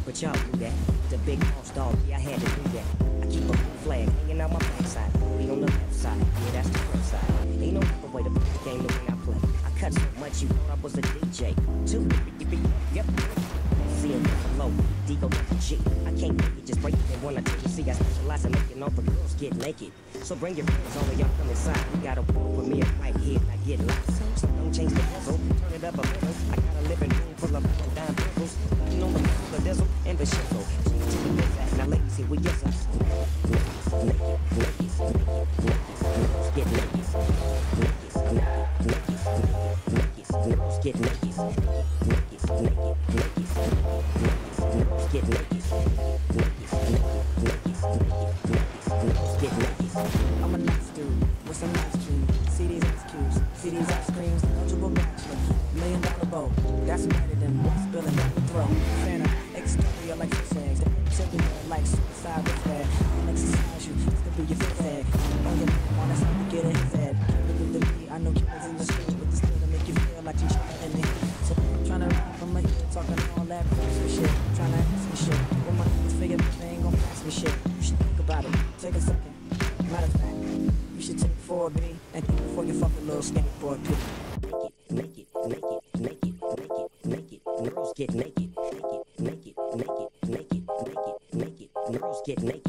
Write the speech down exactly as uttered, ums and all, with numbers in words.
but y'all do that. The big boss dog, yeah, I had to do that. I keep a blue flag hanging out my backside. We on the left side, yeah, that's the front side. Ain't no other way to play the game the way I play. I cut so much you thought I was a D J. Two, yep. See him below, D go to G. I can't make it, just break it. And when I tell you, see, I specialize in making all the girls get naked. So bring your friends over, y'all come inside. We got a world premiere right here, and I get lost. So don't change the puzzle, turn it up a little. I got a living room full of dime pickles. You know the the dizzle and the shizzle. Change to the left, now ladies, here we get us. Naked, naked, naked, naked, girls get naked. Naked, naked, naked, naked, girls get naked. Naked, naked, naked, girls get naked. Naked, naked, naked, girls get naked. I'm a nice dude with some nice dreams. See these ice cubes, see these ice creams. Eligible bachelor, million dollar bow. That's better than what's spilling down the throat. Santa, exterior like fish eggs. Interior like suicide with that. I'll exercise you, this could be your fifth head. On your man, wanna see you get in his head. Look at me, I know killers in the street with the skill to make you feel like you chillin' in the heat. So I'm tryna rap from my ear, talking all that crazy shit. Tryna ask me shit. With my hands figure, they ain't gon' pass me shit. You should think about it, take a second. Matter of fact, you should take four B and think before you fuck a little skateboard too. Naked, naked, naked, naked, naked, naked. Girls get naked, naked, naked, naked, naked, naked, naked. Girls get naked.